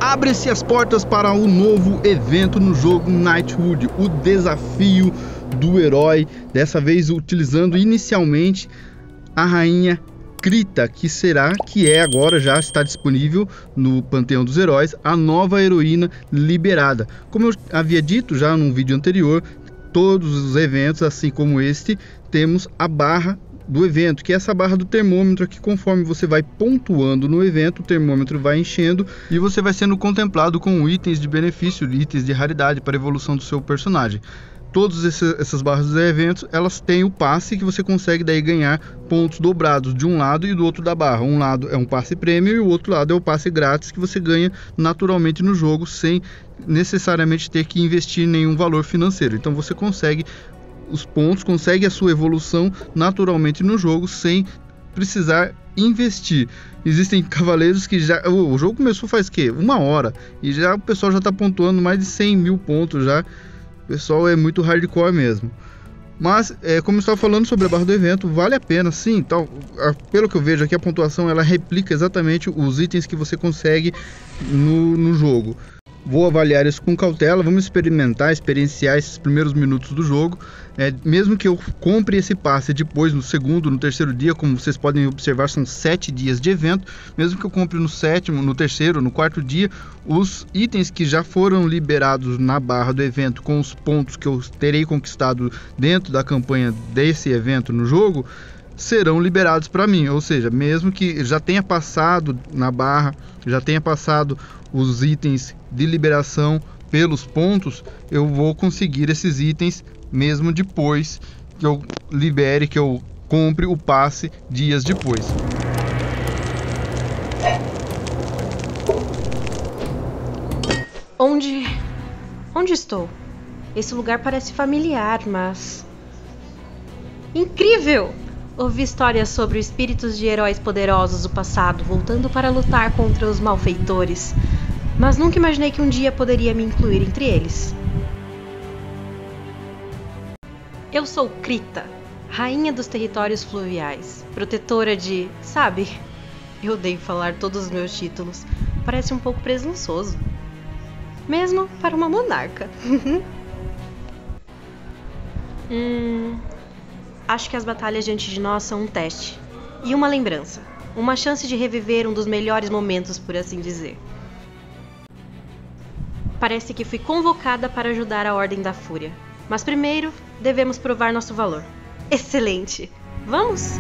Abre-se as portas para um novo evento no jogo Knighthood, o desafio do herói, dessa vez utilizando inicialmente a rainha Krita, que agora já está disponível no Panteão dos Heróis, a nova heroína liberada. Como eu havia dito já num vídeo anterior, todos os eventos, assim como este, temos a barra do evento, que é essa barra do termômetro, que conforme você vai pontuando no evento, o termômetro vai enchendo e você vai sendo contemplado com itens de benefício, itens de raridade para a evolução do seu personagem. Todas essas barras dos eventos, elas têm o passe que você consegue daí ganhar pontos dobrados de um lado e do outro da barra. Um lado é um passe prêmio e o outro lado é o passe grátis que você ganha naturalmente no jogo sem necessariamente ter que investir nenhum valor financeiro. Então você consegue os pontos, consegue a sua evolução naturalmente no jogo sem precisar investir. Existem cavaleiros que já... O jogo começou faz uma hora e já o pessoal já está pontuando mais de 100 mil pontos já. O pessoal é muito hardcore mesmo. Mas, como eu estava falando sobre a barra do evento, vale a pena sim. Então, pelo que eu vejo aqui, a pontuação ela replica exatamente os itens que você consegue no jogo. Vou avaliar isso com cautela, vamos experienciar esses primeiros minutos do jogo. Mesmo que eu compre esse passe depois, no segundo, no terceiro dia, como vocês podem observar, são 7 dias de evento. Mesmo que eu compre no sétimo, no terceiro, no quarto dia, os itens que já foram liberados na barra do evento, com os pontos que eu terei conquistado dentro da campanha desse evento no jogo, serão liberados para mim. Ou seja, mesmo que já tenha passado na barra, já tenha passado os itens de liberação pelos pontos, eu vou conseguir esses itens mesmo depois que eu libere, que eu compre o passe dias depois. Onde estou? Esse lugar parece familiar, mas... Incrível! Ouvi histórias sobre espíritos de heróis poderosos do passado voltando para lutar contra os malfeitores, mas nunca imaginei que um dia poderia me incluir entre eles. Eu sou Krita, rainha dos territórios fluviais, protetora de... Sabe, eu odeio falar todos os meus títulos, parece um pouco presunçoso, mesmo para uma monarca. Acho que as batalhas diante de nós são um teste e uma lembrança, uma chance de reviver um dos melhores momentos, por assim dizer. Parece que fui convocada para ajudar a Ordem da Fúria, mas primeiro devemos provar nosso valor. Excelente! Vamos?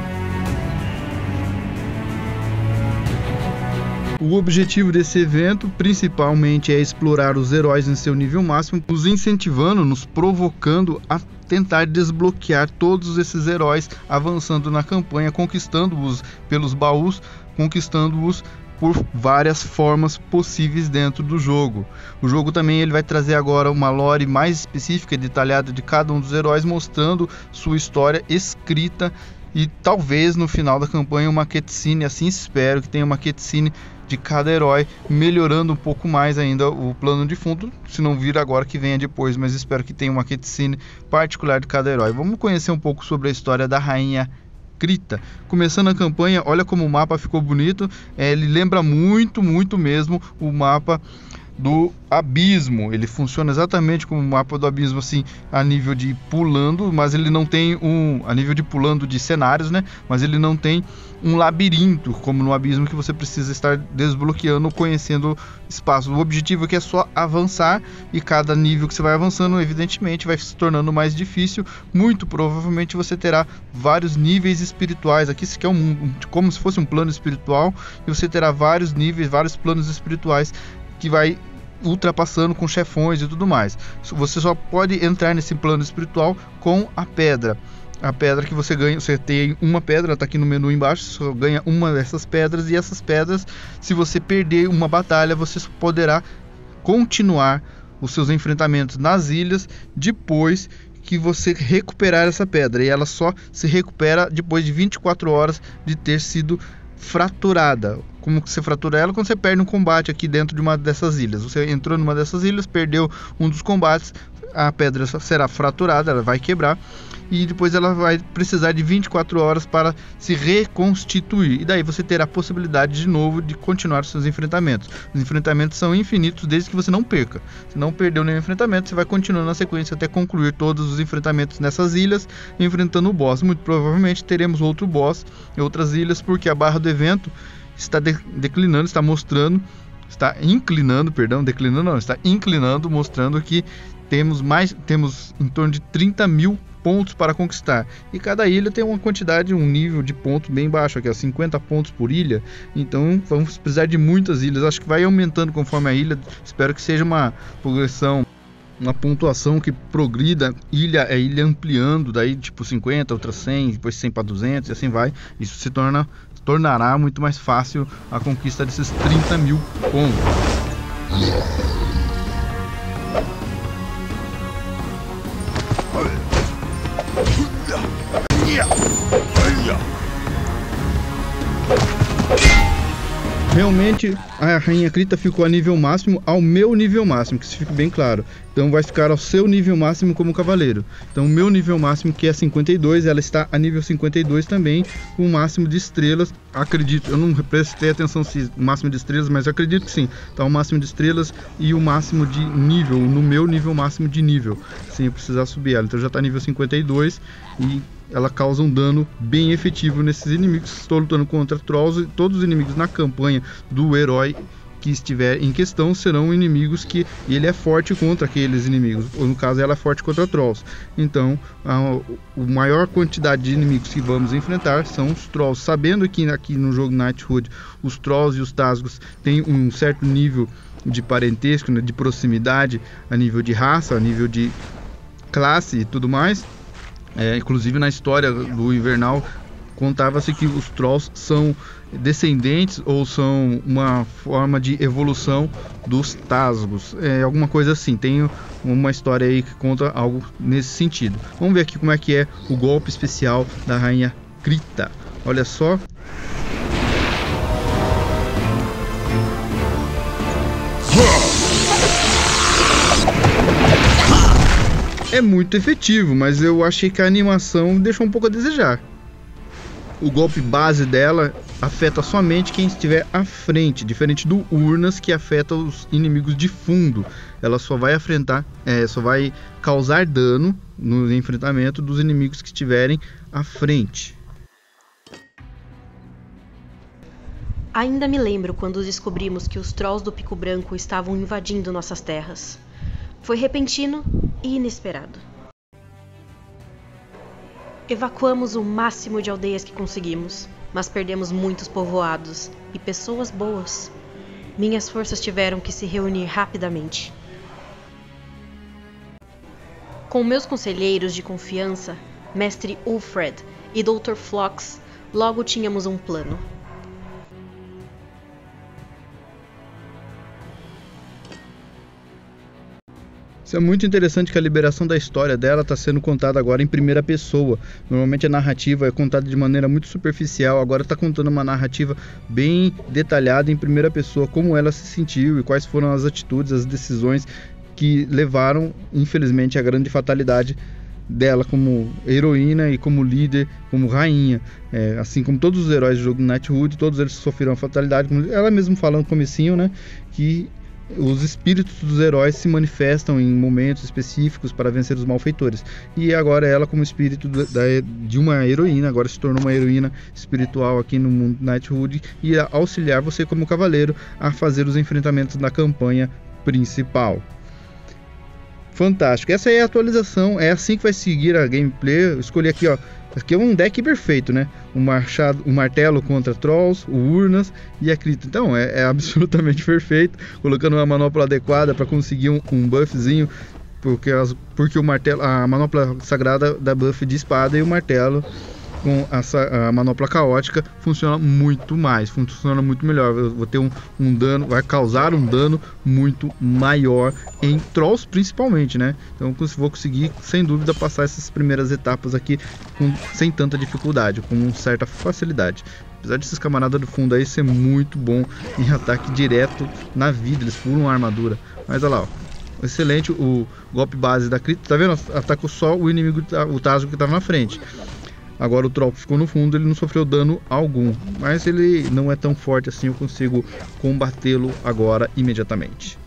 O objetivo desse evento principalmente é explorar os heróis em seu nível máximo, nos incentivando, nos provocando a tentar desbloquear todos esses heróis, avançando na campanha, conquistando-os pelos baús, conquistando-os por várias formas possíveis dentro do jogo. O jogo também ele vai trazer agora uma lore mais específica e detalhada de cada um dos heróis, mostrando sua história escrita e talvez no final da campanha uma cutscene, assim espero que tenha uma cutscene de cada herói, melhorando um pouco mais ainda o plano de fundo, se não vir agora que venha depois, mas espero que tenha uma cutscene particular de cada herói. Vamos conhecer um pouco sobre a história da rainha Krita. Começando a campanha, olha como o mapa ficou bonito, ele lembra muito mesmo o mapa do Abismo. Ele funciona exatamente como o mapa do Abismo, assim, a nível de pulando, mas ele não tem a nível de pulando de cenários, né? Mas ele não tem um labirinto como no Abismo, que você precisa estar desbloqueando, conhecendo espaços. O objetivo aqui é só avançar, e cada nível que você vai avançando, evidentemente, vai se tornando mais difícil. Muito provavelmente você terá vários níveis espirituais. Aqui isso aqui é como se fosse um plano espiritual, e você terá vários níveis, vários planos espirituais que vai ultrapassando com chefões e tudo mais. Você só pode entrar nesse plano espiritual com a pedra. A pedra que você ganha, você tem uma pedra, está aqui no menu embaixo, você só ganha uma dessas pedras, e essas pedras, se você perder uma batalha, você poderá continuar os seus enfrentamentos nas ilhas depois que você recuperar essa pedra, e ela só se recupera depois de 24 horas de ter sido fraturada. Como que você fratura ela? Quando você perde um combate aqui dentro de uma dessas ilhas. Você entrou numa dessas ilhas, perdeu um dos combates, a pedra será fraturada, ela vai quebrar, e depois ela vai precisar de 24 horas para se reconstituir, e daí você terá a possibilidade de novo de continuar os seus enfrentamentos. Os enfrentamentos são infinitos desde que você não perca. Se não perdeu nenhum enfrentamento, você vai continuando na sequência até concluir todos os enfrentamentos nessas ilhas, enfrentando o boss. Muito provavelmente teremos outro boss em outras ilhas, porque a barra do evento está declinando, está inclinando, mostrando que temos em torno de 30 mil pontos para conquistar, e cada ilha tem uma quantidade, um nível de pontos bem baixo, aqui, 50 pontos por ilha. Então vamos precisar de muitas ilhas. Acho que vai aumentando conforme a ilha. Espero que seja uma progressão, uma pontuação que progrida ilha ampliando, daí tipo 50, outras 100, depois 100 para 200 e assim vai. Isso tornará muito mais fácil a conquista desses 30 mil pontos. Realmente a Rainha Krita ficou a nível máximo, ao meu nível máximo, que isso fique bem claro. Então vai ficar ao seu nível máximo como cavaleiro. Então o meu nível máximo, que é 52, ela está a nível 52 também, com o máximo de estrelas. Acredito, eu não prestei atenção se o máximo de estrelas, mas acredito que sim. Tá o máximo de estrelas e o máximo de nível, no meu nível máximo de nível, sem eu precisar subir ela. Então já está nível 52 e ela causa um dano bem efetivo nesses inimigos. Estou lutando contra Trolls, e todos os inimigos na campanha do herói que estiver em questão serão inimigos que ele é forte contra aqueles inimigos, ou no caso ela é forte contra Trolls. Então a maior quantidade de inimigos que vamos enfrentar são os Trolls, sabendo que aqui no jogo Knighthood os Trolls e os Tazgos têm um certo nível de parentesco, né, de proximidade, a nível de raça, a nível de classe e tudo mais. Inclusive na história do Invernal contava-se que os Trolls são descendentes ou são uma forma de evolução dos Tazgos, alguma coisa assim. Tem uma história aí que conta algo nesse sentido. Vamos ver aqui como é que é o golpe especial da Rainha Krita. Olha só. É muito efetivo, mas eu achei que a animação deixou um pouco a desejar. O golpe base dela afeta somente quem estiver à frente, diferente do Urnas, que afeta os inimigos de fundo. Ela só vai causar dano no enfrentamento dos inimigos que estiverem à frente. Ainda me lembro quando descobrimos que os Trolls do Pico Branco estavam invadindo nossas terras. Foi repentino e inesperado. Evacuamos o máximo de aldeias que conseguimos, mas perdemos muitos povoados e pessoas boas. Minhas forças tiveram que se reunir rapidamente. Com meus conselheiros de confiança, Mestre Ulfred e Dr. Phlox, logo tínhamos um plano. Isso é muito interessante, que a liberação da história dela está sendo contada agora em primeira pessoa. Normalmente a narrativa é contada de maneira muito superficial, agora está contando uma narrativa bem detalhada em primeira pessoa, como ela se sentiu e quais foram as atitudes, as decisões que levaram, infelizmente, à grande fatalidade dela como heroína e como líder, como rainha. Assim como todos os heróis do jogo Knighthood, todos eles sofreram a fatalidade, como ela mesma falou no comecinho, né, que os espíritos dos heróis se manifestam em momentos específicos para vencer os malfeitores. E agora ela, como espírito de uma heroína, agora se tornou uma heroína espiritual aqui no mundo Knighthood, e auxiliar você como cavaleiro a fazer os enfrentamentos na campanha principal. Fantástico. Essa é a atualização, é assim que vai seguir a gameplay. Eu escolhi aqui, ó. Aqui é um deck perfeito, né? O martelo contra Trolls, o Urnas e a Krita. Então é absolutamente perfeito. Colocando uma manopla adequada para conseguir um buffzinho, porque o martelo, a manopla sagrada dá buff de espada, e o martelo com a manopla caótica funciona muito melhor. Eu vou ter um dano, vai causar um dano muito maior em Trolls principalmente, né? Então vou conseguir sem dúvida passar essas primeiras etapas aqui sem tanta dificuldade, com certa facilidade. Apesar desses camaradas do fundo aí ser muito bom em ataque direto na vida, eles pulam a armadura. Mas olha lá, ó. excelente o golpe base da Krita. Tá vendo? Atacou só o inimigo, o Tazgo que estava na frente. Agora o Troll ficou no fundo, ele não sofreu dano algum. Mas ele não é tão forte assim, eu consigo combatê-lo agora imediatamente.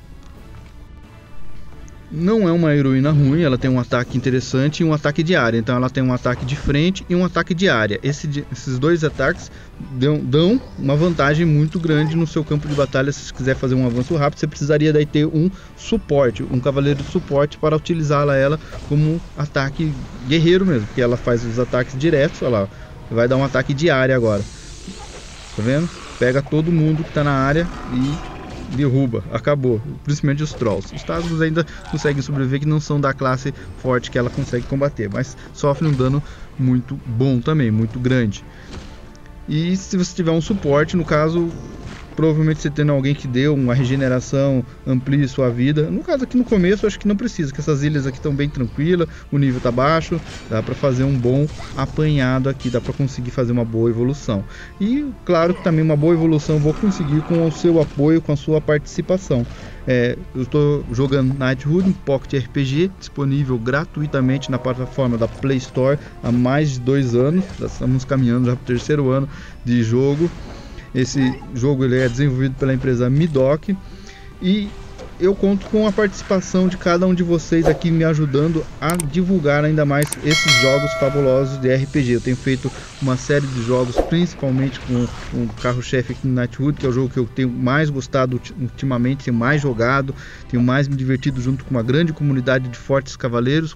Não é uma heroína ruim, ela tem um ataque interessante e um ataque de área. Então ela tem um ataque de frente e um ataque de área. Esses dois ataques dão uma vantagem muito grande no seu campo de batalha. Se você quiser fazer um avanço rápido, você precisaria daí ter um suporte, um cavaleiro de suporte para utilizá-la ela como ataque guerreiro mesmo. Porque ela faz os ataques diretos, olha lá, vai dar um ataque de área agora. Tá vendo? Pega todo mundo que está na área e derruba, acabou, principalmente os Trolls. Os Tazgos ainda conseguem sobreviver, que não são da classe forte que ela consegue combater, mas sofrem um dano muito bom também, muito grande. E se você tiver um suporte, no caso, provavelmente você tendo alguém que deu uma regeneração, amplie sua vida. No caso aqui no começo, acho que não precisa, que essas ilhas aqui estão bem tranquilas, o nível tá baixo, dá para fazer um bom apanhado aqui, dá para conseguir fazer uma boa evolução. E claro que também uma boa evolução eu vou conseguir com o seu apoio, com a sua participação. Eu estou jogando Knighthood, um Pocket RPG, disponível gratuitamente na plataforma da Play Store há mais de 2 anos, já estamos caminhando já para o 3º ano de jogo. Esse jogo ele é desenvolvido pela empresa Midoc e eu conto com a participação de cada um de vocês aqui me ajudando a divulgar ainda mais esses jogos fabulosos de RPG. Eu tenho feito uma série de jogos, principalmente com o carro-chefe aqui no Knighthood, que é o jogo que eu tenho mais gostado ultimamente, tenho mais jogado, tenho mais me divertido junto com uma grande comunidade de fortes cavaleiros.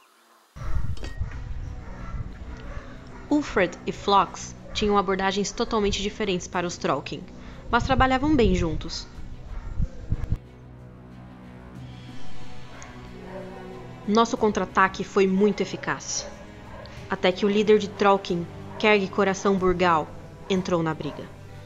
Ulfred e Phlox tinham abordagens totalmente diferentes para os Trollkin, mas trabalhavam bem juntos. Nosso contra-ataque foi muito eficaz, até que o líder de Trollkin, Kerg Coração Burgal, entrou na briga.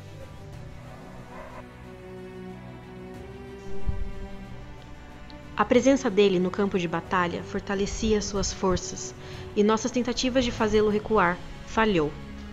A presença dele no campo de batalha fortalecia suas forças, e nossas tentativas de fazê-lo recuar falhou.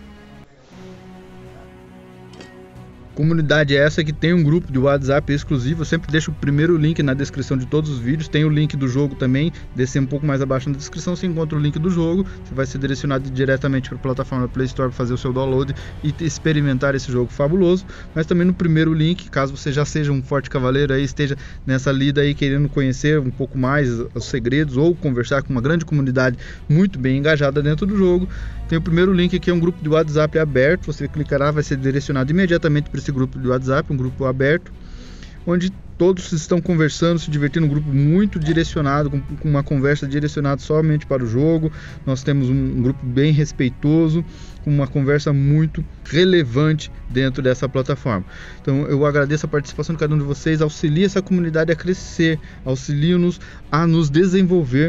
Comunidade essa que tem um grupo de WhatsApp exclusivo. Eu sempre deixo o primeiro link na descrição de todos os vídeos. Tem o link do jogo também, descer um pouco mais abaixo na descrição você encontra o link do jogo. Você vai ser direcionado diretamente para a plataforma Play Store para fazer o seu download e experimentar esse jogo fabuloso. Mas também no primeiro link, caso você já seja um forte cavaleiro aí, esteja nessa lida aí querendo conhecer um pouco mais os segredos ou conversar com uma grande comunidade muito bem engajada dentro do jogo, tem o primeiro link aqui, é um grupo de WhatsApp aberto. Você clicará, vai ser direcionado imediatamente para esse grupo de WhatsApp, um grupo aberto, onde todos estão conversando, se divertindo, um grupo muito direcionado, com uma conversa direcionada somente para o jogo. Nós temos um grupo bem respeitoso, com uma conversa muito relevante dentro dessa plataforma. Então eu agradeço a participação de cada um de vocês, auxilie essa comunidade a crescer, auxilie-nos a nos desenvolver.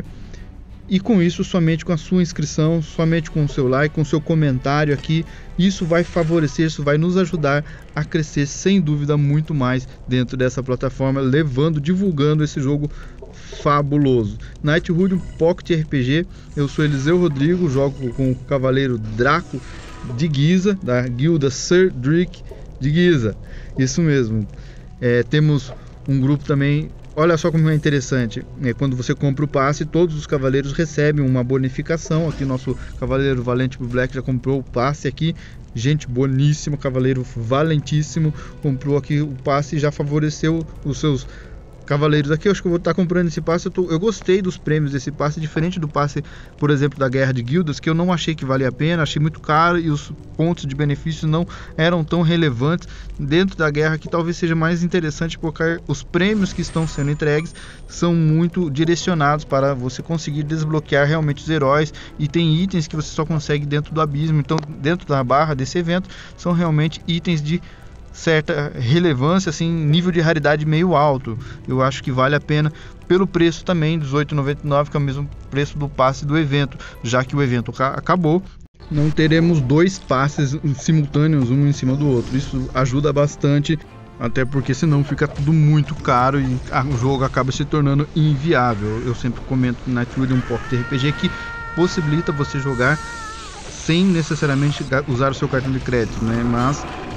E com isso, somente com a sua inscrição, somente com o seu like, com o seu comentário aqui, isso vai favorecer, isso vai nos ajudar a crescer sem dúvida muito mais dentro dessa plataforma, divulgando esse jogo fabuloso. Knighthood, um Pocket RPG. Eu sou Eliseu Rodrigo, jogo com o Cavaleiro Draco de Giza, da guilda Sir Drick de Giza. Isso mesmo. Temos um grupo também. Olha só como é interessante, quando você compra o passe, todos os cavaleiros recebem uma bonificação. Aqui nosso Cavaleiro Valente Black já comprou o passe aqui, gente boníssima, cavaleiro valentíssimo, comprou aqui o passe e já favoreceu os seus cavaleiros aqui. Eu acho que eu vou estar comprando esse passe. Eu gostei dos prêmios desse passe, diferente do passe, por exemplo, da Guerra de Guildas, que eu não achei que valia a pena, achei muito caro e os pontos de benefício não eram tão relevantes. Dentro da guerra, que talvez seja mais interessante, porque os prêmios que estão sendo entregues são muito direcionados para você conseguir desbloquear realmente os heróis, e tem itens que você só consegue dentro do abismo. Então, dentro da barra desse evento, são realmente itens de certa relevância, assim, nível de raridade meio alto. Eu acho que vale a pena pelo preço também, R$18,99, que é o mesmo preço do passe do evento, já que o evento acabou. Não teremos 2 passes simultâneos, um em cima do outro. Isso ajuda bastante, até porque senão fica tudo muito caro e o jogo acaba se tornando inviável. Eu sempre comento que Knighthood é um Pocket RPG que possibilita você jogar sem necessariamente usar o seu cartão de crédito, né? Mas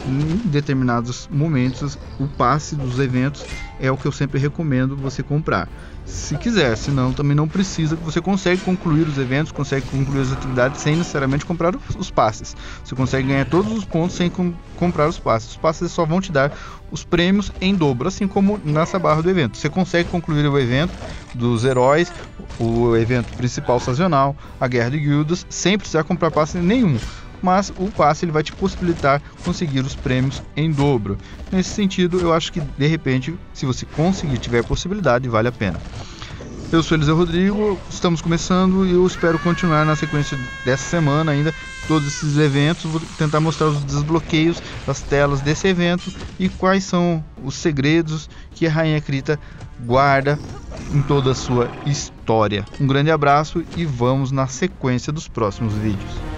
em determinados momentos o passe dos eventos é o que eu sempre recomendo você comprar. Se quiser, senão também não precisa, você consegue concluir os eventos, consegue concluir as atividades sem necessariamente comprar os passes. Você consegue ganhar todos os pontos sem comprar os passes. Os passes só vão te dar os prêmios em dobro, assim como nessa barra do evento. Você consegue concluir o evento dos heróis, o evento principal sazonal, a guerra de guildas, sem precisar comprar passe nenhum. Mas o passe ele vai te possibilitar conseguir os prêmios em dobro. Nesse sentido, eu acho que de repente, se você conseguir, tiver possibilidade, vale a pena. Eu sou Eliseu Rodrigo, estamos começando e eu espero continuar na sequência dessa semana ainda todos esses eventos. Vou tentar mostrar os desbloqueios das telas desse evento e quais são os segredos que a Rainha Krita guarda em toda a sua história. Um grande abraço e vamos na sequência dos próximos vídeos.